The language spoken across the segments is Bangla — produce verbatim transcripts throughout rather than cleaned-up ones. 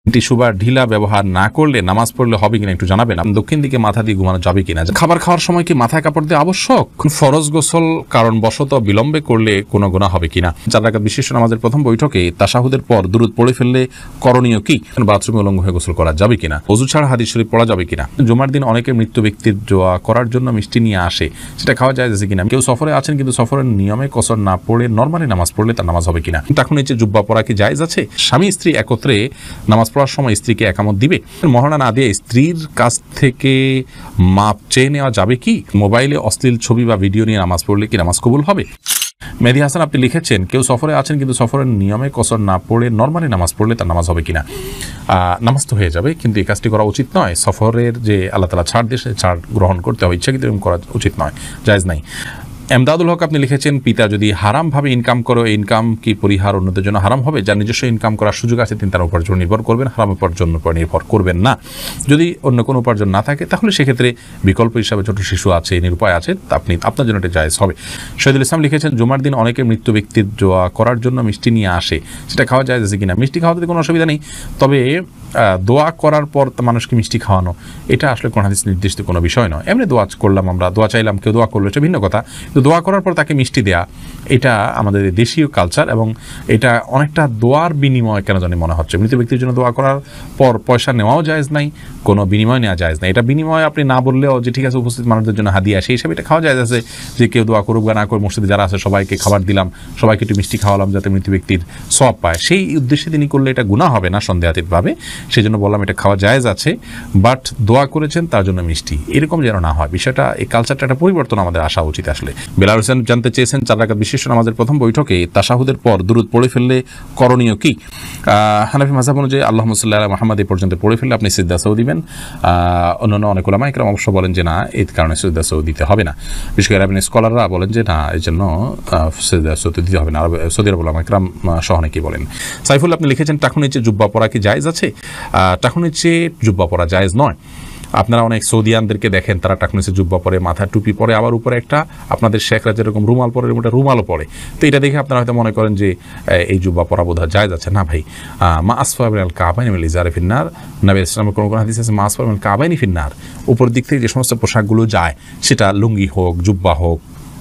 টিস্যু বা ঢিলা ব্যবহার না করলে নামাজ পড়লে হবে কিনা একটু জানাবেন। দক্ষিণ দিকে মাথা দিয়ে ঘুমানো যাবে কিনা? খাবার খাওয়ার সময় কি মাথায় কাপড় দিয়ে আবশ্যক? ফরজ গোসল কারণ বশত বিলম্বে করলে কোনো গুনাহ হবে কিনা? চার রাকাত বিশিষ্ট নামাজের প্রথম বৈঠকে তাশাহুদের পর দুরূদ পড়ে ফেললে করণীয় কি? বাথরুমে উলঙ্গ হয়ে গোসল করা যাবে কিনা? ওযু ছাড়া হাদিস শরীফ পড়া যাবে কিনা? জুমার দিন অনেকে মৃত্যু ব্যক্তির দোয়া করার জন্য মিষ্টি নিয়ে আসে, সেটা খাওয়া যায় আছে কিনা? কেউ সফরে আছেন কিন্তু সফরের নিয়মে কসর না পড়ে নরমালি নামাজ পড়লে তার নামাজ হবে কিনা? এখন নিচে জুব্বা পরা কি জায়েজ আছে? স্বামী স্ত্রী একত্রে নামাজ পড়ার সময় স্ত্রীকে একামত দিবে? মহারণা না দিয়ে স্ত্রীর কাছ থেকে মাপ চেয়ে নেওয়া যাবে কি? মোবাইলে অশ্লীল ছবি বা ভিডিও নিয়ে নামাজ পড়লে কি নামাজ কবুল হবে? মেহেদী হাসান আপনি লিখেছেন, কেউ সফরে আছেন কিন্তু সফরের নিয়মে কসর না পড়ে নরমালি নামাজ পড়লে তার নামাজ হবে কিনা? নামাজ তো হয়ে যাবে, কিন্তু এই কাজটি করা উচিত নয়। সফরের যে আল্লাহ তাআলা ছাড় দিয়ে ছাড় গ্রহণ করতে হবে, ইচ্ছাকৃত এরকম করা উচিত নয়, জায়েজ নাই। এমদাদুল হক আপনি লিখেছেন, পিতা যদি হারামভাবে ইনকাম করে ইনকাম কি পরিহার অন্যদের জন্য হারাম হবে? যার নিজস্ব ইনকাম করার সুযোগ আছে তিনি তার উপার্জন নির্ভর করবেন, হারাম উপার্জনের উপর নির্ভর করবেন না। যদি অন্য কোনো উপার্জন না থাকে তাহলে সেক্ষেত্রে বিকল্প হিসাবে ছোট শিশু আছে, নিরুপায় আছে, আপনি আপনার জন্য এটা জায়েজ হবে। শহীদুল ইসলাম লিখেছেন, জুমার দিন অনেকে মৃত্যু ব্যক্তির দোয়া করার জন্য মিষ্টি নিয়ে আসে, সেটা খাওয়া যায় আছে কিনা? মিষ্টি খাওয়াতে কোনো অসুবিধা নেই, তবে দোয়া করার পর মানুষকে মিষ্টি খাওয়ানো এটা আসলে কোন হাদিস নির্দিষ্ট কোনো বিষয় নয়। এমনি দোয়া করলাম, আমরা দোয়া চাইলাম, কেউ দোয়া করলো, এটা ভিন্ন কথা। কিন্তু দোয়া করার পর তাকে মিষ্টি দেয়া এটা আমাদের দেশীয় কালচার, এবং এটা অনেকটা দোয়ার বিনিময় কেন জানি মনে হচ্ছে। মৃত ব্যক্তির জন্য দোয়া করার পর পয়সা নেওয়াও জায়েজ নাই, কোনো বিনিময় নেওয়া জায়েজ নাই। এটা বিনিময় আপনি না বললেও যে ঠিক আছে উপস্থিত মানুষদের জন্য হাদিয়া, সেই হিসাবে এটা খাওয়া জায়েজ আছে। যে কেউ দোয়া করুক বা না করে মসজিদে যারা আছে সবাইকে খাবার দিলাম, সবাইকে একটু মিষ্টি খাওয়ালাম যাতে মৃত ব্যক্তির সওয়াব পায়, সেই উদ্দেশ্যে তিনি করলে এটা গুনাহ হবে না সন্দেহাতীতভাবে। সেই জন্য বললাম এটা খাওয়া জায়েজ আছে, বাট দোয়া করেছেন তার জন্য মিষ্টি এরকম যেন না হয়। বিষয়টা এই কালচারটা একটা পরিবর্তন আমাদের আসা উচিত আসলে। বেলাল হোসেন জানতে চেয়েছেন, চার রাকাত বিশিষ্ট নামাজের প্রথম বৈঠকে তাশাহুদের পর দুরূদ পড়ে ফেললে করণীয় কি? হানাফি মাযহাব অনুযায়ী আল্লাহুম্মা সাল্লি আলা মুহাম্মাদ এই পর্যন্ত পড়ে ফেললে আপনি সিজদা সাউ দিবেন। অন্যান্য অনেক উলামা ইকরাম অবশ্য বলেন যে না, এই কারণে সিজদা সাউ দিতে হবে না। বিশেষ করে আরবিন স্কলাররা বলেন যে না, এই জন্য সিজদা সাউ দিতে হবে না। সৌদি আরব উলামা ইকরাম সহ অনেকেই বলেন। সাইফুল আপনি লিখেছেন, টাকুর নিচে জুব্বা পরা কি জায়েজ আছে? টাকুর নিচে জুব্বা পরা জায়েজ নয়। আপনারা অনেক সৌদিয়ানদেরকে দেখেন, তারা টাকুর নিচে জুব্বা পরে, মাথায় টুপি পরে, আবার উপরে একটা আপনাদের শেখরা যেরকম রুমাল পরে এরকম একটা রুমালও পরে। তো এটা দেখে আপনারা হয়তো মনে করেন যে এই জুব্বা পরা বোধ হয় জায়েজ আছে। না ভাই, মা আসফা মিনাল কাবাইনি মিনাল ইজারি ফিন্নার, নবী ইসলামের কোনো কোনো হাদিস আছে মা আসফা মিনাল কাবাইনি ফিন্নার, উপর দিক থেকে যে সমস্ত পোশাকগুলো যায়, সেটা লুঙ্গি হোক, জুব্বা হোক,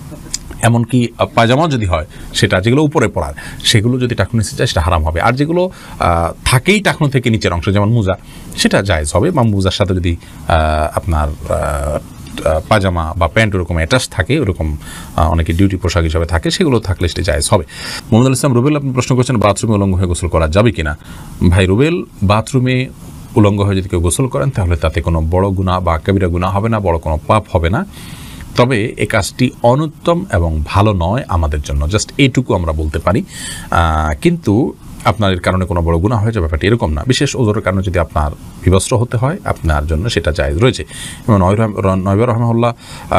এমনকি পায়জামা যদি হয়, সেটা যেগুলো উপরে পড়ার, সেগুলো যদি টাকুর নিচে যায় সেটা হারাম হবে। আর যেগুলো থাকেই টাকুন থেকে নিচের অংশ, যেমন মোজা, সেটা জায়েজ হবে। বা মোজার সাথে যদি আপনার পাজামা বা প্যান্ট ওরকম অ্যাটাচ থাকে, ওরকম অনেকে ডিউটি পোশাক হিসাবে থাকে, সেগুলো থাকলে সেটা জায়েজ হবে। মোহাম্মদ ইসলাম রুবেল আপনি প্রশ্ন করছেন, বাথরুমে উলঙ্গ হয়ে গোসল করা যাবে কিনা? ভাই রুবেল, বাথরুমে উলঙ্গ হয়ে যদি কেউ গোসল করেন তাহলে তাতে কোনো বড় গুনাহ বা কবিরা গুনাহ হবে না, বড় কোনো পাপ হবে না। তবে এই কাজটি অনুত্তম এবং ভালো নয় আমাদের জন্য, জাস্ট এইটুকু আমরা বলতে পারি। কিন্তু আপনার এর কারণে কোনো বড় গুনাহ হয়ে যাবে ব্যাপারটি এরকম না। বিশেষ ওজরের কারণে যদি আপনার বিবস্ত্র হতে হয়, আপনার জন্য সেটা জায়েজ রয়েছে। এবং নয়বা রহমাহুল্লাহ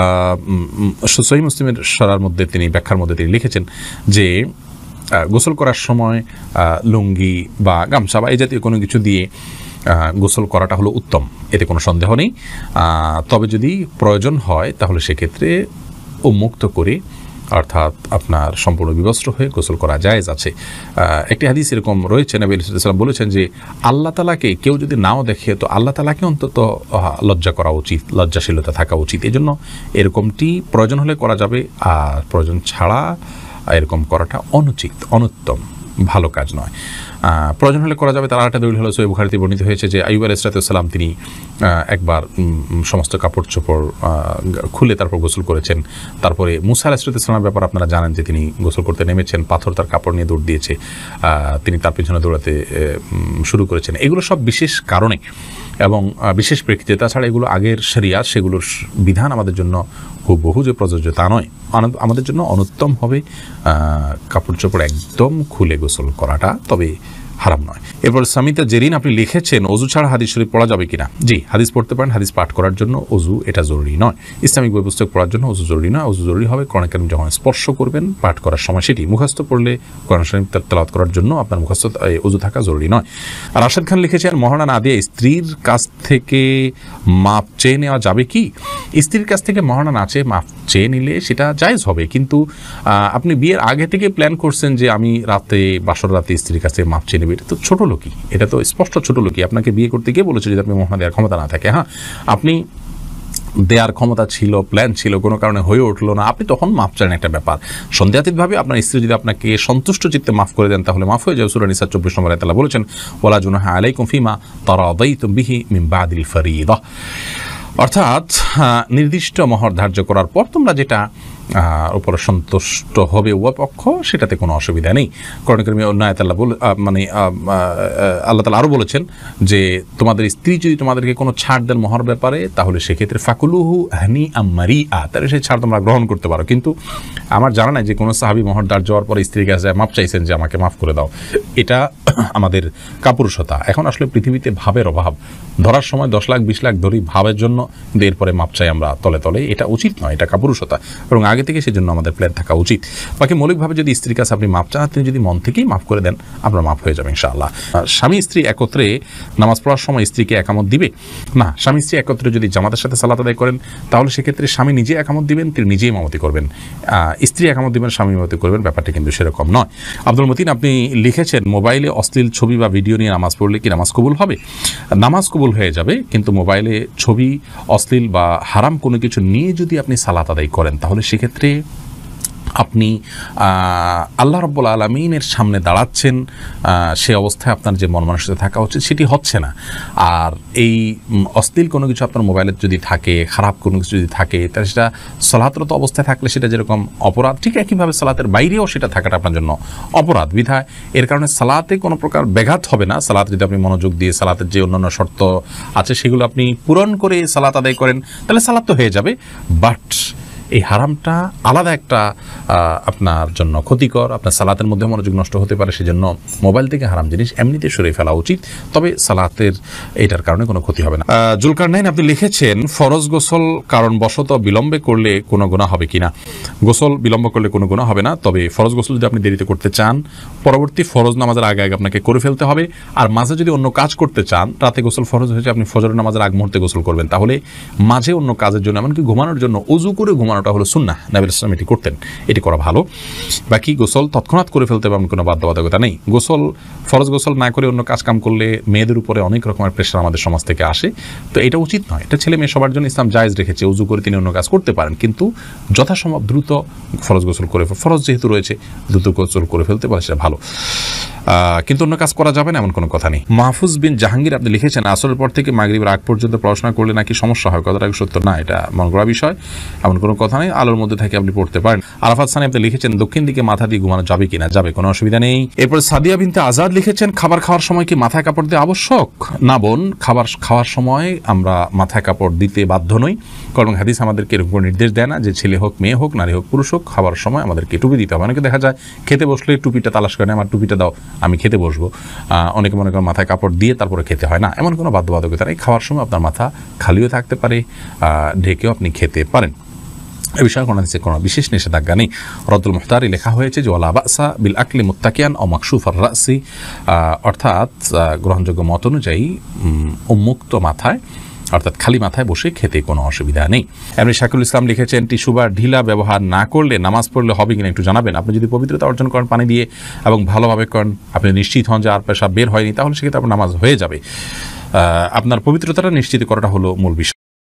সহিহ মুসলিমের সরার মধ্যে তিনি ব্যাখ্যার মধ্যে তিনি লিখেছেন যে গোসল করার সময় লুঙ্গি বা গামছা বা এই জাতীয় কোনো কিছু দিয়ে গোসল করাটা হলো উত্তম, এতে কোনো সন্দেহ নেই। তবে যদি প্রয়োজন হয় তাহলে সেক্ষেত্রে উন্মুক্ত করে, অর্থাৎ আপনার সম্পূর্ণ বিবস্ত্র হয়ে গোসল করা জায়েজ আছে। একটি হাদিস এরকম রয়েছে, নবী সাল্লাল্লাহু আলাইহি ওয়াসাল্লাম বলেছেন যে আল্লাহ তাআলাকে কেউ যদি নাও দেখে তো আল্লাহ তাআলাকে অন্তত লজ্জা করা উচিত, লজ্জাশীলতা থাকা উচিত। এই জন্য এরকমটি প্রয়োজন হলে করা যাবে, আর প্রয়োজন ছাড়া এরকম করাটা অনুচিত, অনুত্তম, ভালো কাজ নয়। প্রয়োজন হলে করা যাবে। তার আরেকটা দলিল হলো সহিহ বুখারীতে বর্ণিত হয়েছে যে আইয়ুব আলাইহিস সালাম তিনি একবার সমস্ত কাপড় চোপড় খুলে তারপর গোসল করেছেন। তারপরে মুসা আলাইহিস সালামের ব্যাপার আপনারা জানেন যে তিনি গোসল করতে নেমেছেন, পাথর তার কাপড় নিয়ে দৌড় দিয়েছে, তিনি তার পিছনে দৌড়াতে শুরু করেছেন। এগুলো সব বিশেষ কারণে এবং বিশেষ প্রেক্ষিতে। তাছাড়া এগুলো আগের শরিয়াত, সেগুলোর বিধান আমাদের জন্য খুব বহু যে প্রযোজ্য তা নয়। আমাদের জন্য অনুত্তম হবে কাপড় চোপড় একদম খুলে গোসল করাটা, তবে হারাম নয়। এরপর সামিতা জেরিন আপনি লিখেছেন, অজু ছাড়া হাদিস শরীফ পড়া যাবে কিনা? জি, হাদিস পড়তে পারেন, হাদিস পাঠ করার জন্য অজু এটা জরুরি নয়। ইসলামিক বই পুস্তক পড়ার জন্য অজু জরুরি নয়। অজু জরুরি হবে কোরআন কারীম যখন স্পর্শ করবেন পাঠ করার সময়, সেটি মুখস্থ পড়লে কোরআন শরীফ তেলাওয়াত করার জন্য আপনার মুখস্থ অজু থাকা জরুরি নয়। আর রাশেদ খান লিখেছেন, মহারণা না দিয়ে স্ত্রীর কাছ থেকে মাপ চেয়ে নেওয়া যাবে কি? স্ত্রীর কাছ থেকে মহানা না চেয়ে মাফ চেয়ে নিলে সেটা জায়েজ হবে, কিন্তু আপনি বিয়ের আগে থেকে প্ল্যান করছেন যে আমি রাতে বাসর রাতে স্ত্রীর কাছে মাফ চেয়ে নেবে, এটা তো ছোটো লোকই, এটা তো স্পষ্ট ছোটো লোকই। আপনাকে বিয়ে করতে গিয়ে বলেছে যদি আপনি মহানা দেওয়ার ক্ষমতা না থাকে, হ্যাঁ আপনি দেওয়ার ক্ষমতা ছিল, প্ল্যান ছিল, কোনো কারণে হয়ে উঠলো না, আপনি তখন মাফ চান একটা ব্যাপার। সন্দেহাতীতভাবে আপনার স্ত্রী যদি আপনাকে সন্তুষ্ট চিত্তে মাফ করে দেন তাহলে মাফ হয়ে যাবে। সূরা নিসা চব্বিশ নম্বর আয়াতে আল্লাহ বলেছেন ওয়ালা জুনাহা আলাইকুম ফিমা তারাদাইতুম বিহি মিন বাদিল ফরিদা, অর্থাৎ নির্দিষ্ট মহর ধার্য করার পর তোমরা যেটা উপরে সন্তুষ্ট হবে উভয় পক্ষ সেটাতে কোনো অসুবিধা নেই। কোরআন কারীমে অন্য আয়াতে আল্লাহ বলে মানে আল্লাহ তাআলা আরও বলেছেন যে তোমাদের স্ত্রী যদি তোমাদেরকে কোনো ছাড় দেন মহর ব্যাপারে তাহলে সেক্ষেত্রে ফাকুলুহু হানি আম্মারিআ, তাহলে সেই ছাড় তোমরা গ্রহণ করতে পারো। কিন্তু আমার জানা নাই যে কোনো সাহাবী মহর ধার্য হওয়ার পরে স্ত্রীর কাছে মাফ চাইছেন যে আমাকে মাফ করে দাও, এটা আমাদের কাপুরুষতা। এখন আসলে পৃথিবীতে ভাবের অভাব, ধরার সময় দশ লাখ বিশ লাখ ধরি ভাবের জন্য, কিন্তু এরপরে মাপ চাই আমরা তলে তলে, এটা উচিত নয়, এটা কাপুরুষতা, এবং আগে থেকে সেজন্য আমাদের প্ল্যান থাকা উচিত। বাকি মৌলিকভাবে যদি স্ত্রীর কাছে আপনি মাপ চান, তিনি যদি মন থেকেই মাফ করে দেন আপনার মাফ হয়ে যাবে ইনশাআল্লাহ। স্বামী স্ত্রী একত্রে নামাজ পড়ার সময় স্ত্রীকে একামত দিবে না, স্বামী স্ত্রী একত্রে যদি জামাতের সাথে সালাত আদায় করেন তাহলে সেক্ষেত্রে স্বামী নিজে একামত দিবেন, তিনি নিজেই ইমামতি করবেন, স্ত্রী একামত দিবেন, স্বামী ইমামতি করবেন, ব্যাপারটা কিন্তু সেরকম নয়। আব্দুল মতিন আপনি লিখেছেন মোবাইলে অশ্লীল ছবি বা ভিডিও নিয়ে নামাজ পড়লে কি নামাজ কবুল হবে? নামাজ কবুল হয়ে যাবে, কিন্তু মোবাইলে ছবি, অশ্লীল বা হারাম কোনো কিছু নিয়ে যদি আপনি সালাত আদায় করেন তাহলে সেক্ষেত্রে আপনি আল্লাহ রাব্বুল আলামিনের সামনে দাঁড়াচ্ছেন, সে অবস্থায় আপনার যে মন মানসিকতা থাকা উচিত সেটি হচ্ছে না। আর এই অশ্লীল কোনো কিছু আপনার মোবাইলে যদি থাকে, খারাপ কোনো কিছু যদি থাকে, তাহলে সেটা সালাতরত অবস্থায় থাকলে সেটা যেরকম অপরাধ, ঠিক একইভাবে সালাতের বাইরেও সেটা থাকাটা আপনার জন্য অপরাধ। বিধায় এর কারণে সালাতে কোনো প্রকার ব্যাঘাত হবে না। সালাতে যদি আপনি মনোযোগ দিয়ে সালাতের যে অন্যান্য শর্ত আছে সেগুলো আপনি পূরণ করে সালাত আদায় করেন তাহলে সালাত তো হয়ে যাবে, বাট এই হারামটা আলাদা একটা আপনার জন্য ক্ষতিকর, আপনার সালাতের মধ্যে মনোযোগ নষ্ট হতে পারে, সেজন্য মোবাইল থেকে হারাম জিনিস এমনিতে সরিয়ে ফেলা উচিত, তবে সালাতের এটার কারণে কোনো ক্ষতি হবে না। জুলকারনাইন আপনি লিখেছেন ফরজ গোসল কারণ বশত বিলম্বে করলে কোনো গুনাহ হবে কিনা? গোসল বিলম্ব করলে কোনো গুনাহ হবে না, তবে ফরজ গোসল যদি আপনি দেরিতে করতে চান পরবর্তী ফরজ নামাজের আগে আগে আপনাকে করে ফেলতে হবে। আর মাঝে যদি অন্য কাজ করতে চান, রাতে গোসল ফরজ হয়েছে, আপনি ফজর নামাজের আগ মুহূর্তে গোসল করবেন, তাহলে মাঝে অন্য কাজের জন্য এমনকি ঘুমানোর জন্য অজু করে ঘুমানোটা হলো সুন্নাহ, নবী সাল্লাল্লাহু এটি করতেন, এটি করা ভালো। বাকি গোসল তৎক্ষণাৎ করে ফেলতে হবে, কোনো বাধ্যবাধকতা নেই। গোসল ফরজ গোসল না করে অন্য কাজ কাম করলে মেয়েদের উপরে অনেক রকমের প্রেশার আমাদের সমাজ থেকে আসে, তো এটা উচিত নয়। এটা ছেলে মেয়ে সবার জন্য ইসলাম জায়েজ রেখেছে, উজু করে তিনি অন্য কাজ করতে পারেন, কিন্তু যথাসম্ভব দ্রুত ফরজ গোসল করে, ফরজ যেহেতু রয়েছে দ্রুত গোসল করে ফেলতে পারে সেটা ভালো, কিন্তু অন্য কাজ করা যাবে না এমন কোনো কথা নেই। মাহফুজ বিন জাহাঙ্গীর আপনি লিখেছেন আসরের পর থেকে মাগরিবের আগ পর্যন্ত পড়াশোনা করলে নাকি সমস্যা হয়, কথাটা সত্য না, এটা মন করা বিষয়, এমন কোনো কথা নেই, আলোর মধ্যে থেকে আপনি পড়তে পারেন। আরাফাত সানি আপনি লিখেছেন দক্ষিণ দিকে মাথা দিয়ে ঘুমানো যাবে কিনা? যাবে, কোনো অসুবিধা নেই। এরপর সাদিয়া বিনতে আজাদ লিখেছেন খাবার খাওয়ার সময় কি মাথায় কাপড় দেওয়া আবশ্যক? না বোন, খাবার খাওয়ার সময় আমরা মাথায় কাপড় দিতে বাধ্য নই, কারণ হাদিস আমাদেরকে এরকম নির্দেশ দেয় না যে ছেলে হোক মেয়ে হোক নারী হোক পুরুষ হোক খাবার সময় আমাদেরকে টুপি দিতে হবে। অনেকে দেখা যায় খেতে বসলে টুপিটা তালাশ করে, আমার টুপিটা দাও আমি খেতে বসবো, অনেকে মনে করেন মাথায় কাপড় দিয়ে তারপরে খেতে হয় না, এমন কোনো বাধ্যবাধকতা নেই। খাওয়ার সময় আপনার মাথা খালিও থাকতে পারে, ঢেকেও আপনি খেতে পারেন, এ বিষয়ে কোনো কোনো বিশেষ নিষেধাজ্ঞা নেই। রদ্দুল মুখতারি লেখা হয়েছে যে ওয়ালা বাসা বিল আকলি মুত্তাকিয়ান ও মাকসুফার রাসি, অর্থাৎ গ্রহণযোগ্য মত অনুযায়ী উন্মুক্ত মাথায় অর্থাৎ খালি মাথায় বসে খেতে কোনো অসুবিধা নেই। এমনি শাকিল ইসলাম লিখেছেন টিস্যু বা ঢিলা ব্যবহার না করলে নামাজ পড়লে হবে কিনা একটু জানাবেন। আপনি যদি পবিত্রতা অর্জন করেন পানি দিয়ে এবং ভালোভাবে করেন, আপনি নিশ্চিত হন যে আর পেশাব বের হয়নি, তাহলে সেক্ষেত্রে আপনার নামাজ হয়ে যাবে। আপনার পবিত্রতাটা নিশ্চিত করাটা হলো মূল বিষয়।